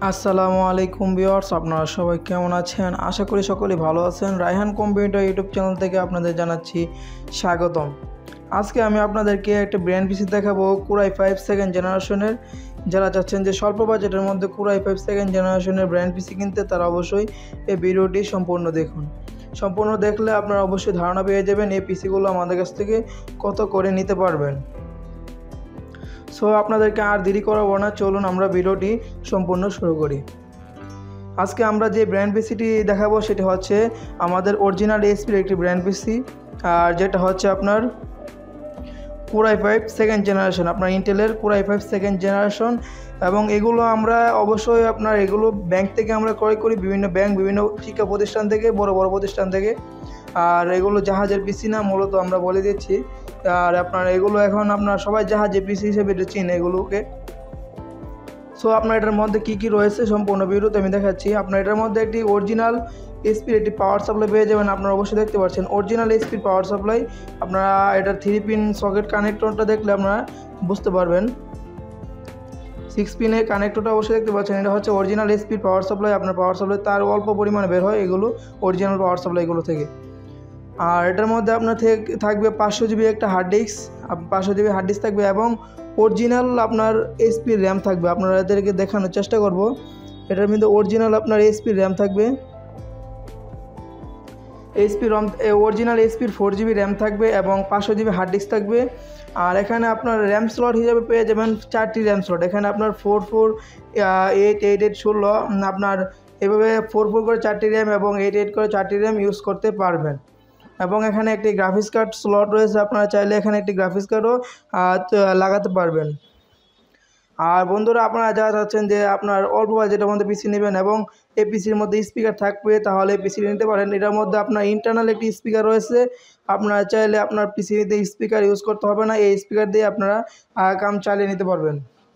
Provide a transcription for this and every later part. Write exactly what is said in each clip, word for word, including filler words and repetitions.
আসসালামু আলাইকুম ভিউয়ার্স, আপনারা সবাই কেমন আছেন? আশা করি সকলেই ভালো আছেন। রায়হান কম্পিউটার ইউটিউব চ্যানেল থেকে আপনাদের জানাচ্ছি স্বাগতম। আজকে আমি আপনাদেরকে একটা ব্র্যান্ড পিসি দেখাবো কোর আই ফাইভ সেকেন্ড জেনারেশনের। যারা চাচ্ছেন যে স্বল্প বাজেটের মধ্যে কোর আই ফাইভ সেকেন্ড জেনারেশনের ব্র্যান্ড পিসি কিনতে, তারা অবশ্যই এই ভিডিওটি সম্পূর্ণ দেখুন। সম্পূর্ণ দেখলে আপনারা অবশ্যই ধারণা পেয়ে যাবেন এই পিসিগুলো আমাদের কাছ থেকে কত করে নিতে পারবেন। সো আপনাদেরকে আর দেরি করাবো না, চলুন আমরা ভিডিওটি সম্পূর্ণ শুরু করি। আজকে আমরা যে ব্র্যান্ড পিসিটি দেখাবো সেটি হচ্ছে আমাদের অরিজিনাল এসপির একটি ব্র্যান্ড পিসি, আর যেটা হচ্ছে আপনার core i five second generation, আপনার ইন্টেলের core i five second generation. এবং এগুলো আমরা অবশ্যই আপনার এগুলো ব্যাংক থেকে আমরা ক্রয় করি, বিভিন্ন ব্যাংক, বিভিন্ন শিক্ষা প্রতিষ্ঠান থেকে, বড় বড় প্রতিষ্ঠান থেকে। আর এগুলো জাহাজের পিসি না, মূলত আমরা বলে দিচ্ছি। আর আপনার এগুলো এখন আপনার সবাই জাহাজের পিসি হিসেবে চিনে এগুলোকে। সো আপনার এটার মধ্যে কী কী রয়েছে সম্পূর্ণ ভিডিওতে আমি দেখাচ্ছি। আপনার এটার মধ্যে একটি অরিজিনাল এসপির একটি পাওয়ার সাপ্লাই পেয়ে যাবেন। আপনারা অবশ্যই দেখতে পাচ্ছেন অরিজিনাল এসপির পাওয়ার সাপ্লাই। আপনারা এটার থ্রি পিন সকেট কানেক্টরটা দেখলে আপনারা বুঝতে পারবেন। সিক্স পিনের কানেক্টরটা অবশ্যই দেখতে পাচ্ছেন, এটা হচ্ছে অরিজিনাল এসপির পাওয়ার সাপ্লাই। আপনার পাওয়ার সাপ্লাই তার অল্প পরিমাণে বের হয় এগুলো অরিজিনাল পাওয়ার সাপ্লাইগুলো থেকে। আর এটার মধ্যে আপনার থাকবে পাঁচশো জিবি একটা হার্ড ডিস্ক, পাঁচশো জিবি হার্ড ডিস্ক থাকবে এবং অরিজিনাল আপনার এসপি র্যাম থাকবে। আপনারা এদেরকে দেখানোর চেষ্টা করব। এটার মধ্যে অরিজিনাল আপনার এসপি র্যাম থাকবে, এসপি রম অরিজিনাল এসপির ফোর জিবি র্যাম থাকবে এবং পাঁচশো জিবি হার্ড ডিস্ক থাকবে। আর এখানে আপনার র্যাম স্লট হিসাবে পেয়ে যাবেন চারটি র্যাম স্লট। এখানে আপনার four four eight eight eight ষোলো আপনার এভাবে ফোর ফোর করে চারটি র্যাম এবং এইট এইট করে চারটি র্যাম ইউজ করতে পারবেন। এবং এখানে একটি গ্রাফিক্স কার্ড স্লট রয়েছে, আপনারা চাইলে এখানে একটি গ্রাফিক্স কার্ডও লাগাতে পারবেন। আর বন্ধুরা, আপনারা যারা চাচ্ছেন যে আপনার অল্প বাজেটের মধ্যে পিসি নেবেন এবং এই পিসির মধ্যে স্পিকার থাকবে, তাহলে পিসি নিতে পারেন। এটার মধ্যে আপনার ইন্টারনাল একটি স্পিকার রয়েছে। আপনারা চাইলে আপনার পিসিতে স্পিকার ইউজ করতে হবে না, এই স্পিকার দিয়ে আপনারা কাম চালিয়ে নিতে পারবেন।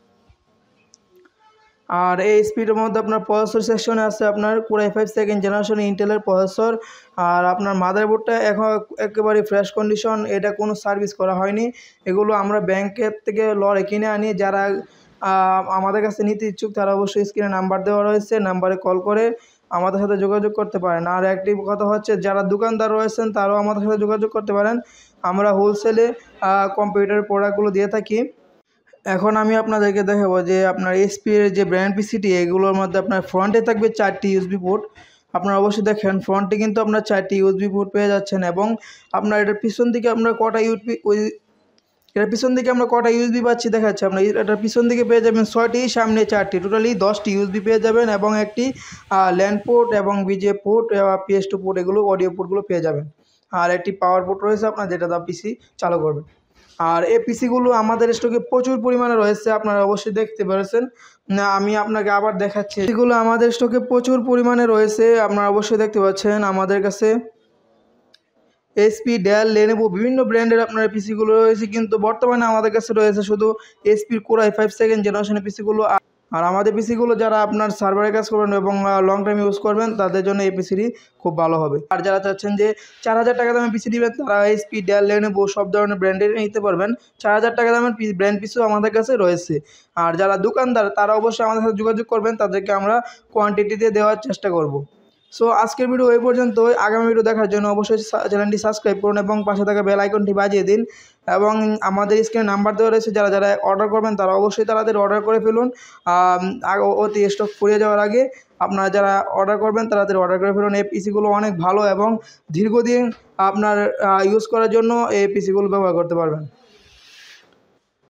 আর এই স্পিডের মধ্যে আপনার প্রসেসর সেকশনে আছে আপনার core i five second generation ইন্টেলের প্রসেসর। আর আপনার মাদারবোর্ডটা এখন একেবারে ফ্রেশ কন্ডিশন, এটা কোনো সার্ভিস করা হয়নি। এগুলো আমরা ব্যাংকের থেকে লড়ে কিনে আনি। যারা আমাদের কাছে নিতে ইচ্ছুক তারা অবশ্যই স্ক্রিনে নাম্বার দেওয়া রয়েছে, নাম্বারে কল করে আমাদের সাথে যোগাযোগ করতে পারেন। আর একটি কথা হচ্ছে, যারা দোকানদার রয়েছেন তারাও আমাদের সাথে যোগাযোগ করতে পারেন। আমরা হোলসেলে কম্পিউটারের প্রোডাক্টগুলো দিয়ে থাকি। এখন আমি আপনাদেরকে দেখাবো যে আপনার এসপির যে ব্র্যান্ড পিসিটি, এগুলোর মধ্যে আপনার ফ্রন্টে থাকবে চারটি ইউএসবি পোর্ট। আপনারা অবশ্যই দেখেন ফ্রন্টে কিন্তু আপনার চারটি ইউএসবি পোর্ট পেয়ে যাচ্ছেন। এবং আপনার এটার পিছন দিকে আমরা কটা ইউএসবি এটার পিছন দিকে আমরা কটা ইউএসবি পাচ্ছি দেখাচ্ছি। আপনার এটার পিছন দিকে পেয়ে যাবেন ছয়টি, সামনে চারটি, টোটালি দশটি ইউএসবি পেয়ে যাবেন এবং একটি ল্যান্ড পোর্ট এবং বিজে পোর্ট, পিএস টু পোর্ট, এগুলো অডিও পোর্টগুলো পেয়ে যাবেন। আর একটি পাওয়ার পোর্ট রয়েছে আপনার, যেটা দা পিসি চালু করবেন। আর এই পিসিগুলো আমাদের স্টকে প্রচুর পরিমাণে রয়েছে, আপনারা অবশ্যই দেখতে পেরেছেন। না আমি আপনাকে আবার দেখাচ্ছি, এগুলো আমাদের স্টকে প্রচুর পরিমাণে রয়েছে, আপনারা অবশ্যই দেখতে পাচ্ছেন। আমাদের কাছে এসপি, ডেল, লেনোভো বিভিন্ন ব্র্যান্ডের আপনার পিসিগুলো রয়েছে, কিন্তু বর্তমানে আমাদের কাছে রয়েছে শুধু এসপির কোর আই ফাইভ সেকেন্ড জেনারেশনের পিসিগুলো। আর আমাদের পিসিগুলো যারা আপনার সার্ভারে কাজ করবেন এবং লং টাইম ইউজ করবেন, তাদের জন্য এই পিসিটি খুব ভালো হবে। আর যারা চাচ্ছেন যে চার হাজার টাকা দামের পিসি নেবেন, তারা এসপি, ডেল, লেনোভো সব ধরনের ব্র্যান্ডের নিতে পারবেন। চার হাজার টাকা দামের ব্র্যান্ড পিসিও আমাদের কাছে রয়েছে। আর যারা দোকানদার তারা অবশ্যই আমাদের সাথে যোগাযোগ করবেন, তাদেরকে আমরা কোয়ান্টিটিতে দেওয়ার চেষ্টা করব। সো আজকের ভিডিও এই পর্যন্তই। আগামী ভিডিও দেখার জন্য অবশ্যই চ্যানেলটি সাবস্ক্রাইব করুন এবং পাশে থাকা বেল আইকনটি বাজিয়ে দিন। এবং আমাদের স্ক্রিনে নাম্বার দেওয়া রয়েছে, যারা যারা অর্ডার করবেন তারা অবশ্যই তাদের অর্ডার করে ফেলুন অতি স্টক ফুরিয়ে যাওয়ার আগে। আপনারা যারা অর্ডার করবেন তাদের অর্ডার করে ফেলুন। এই পিসিগুলো অনেক ভালো এবং দীর্ঘদিন আপনার ইউজ করার জন্য এই পিসিগুলো ব্যবহার করতে পারবেন।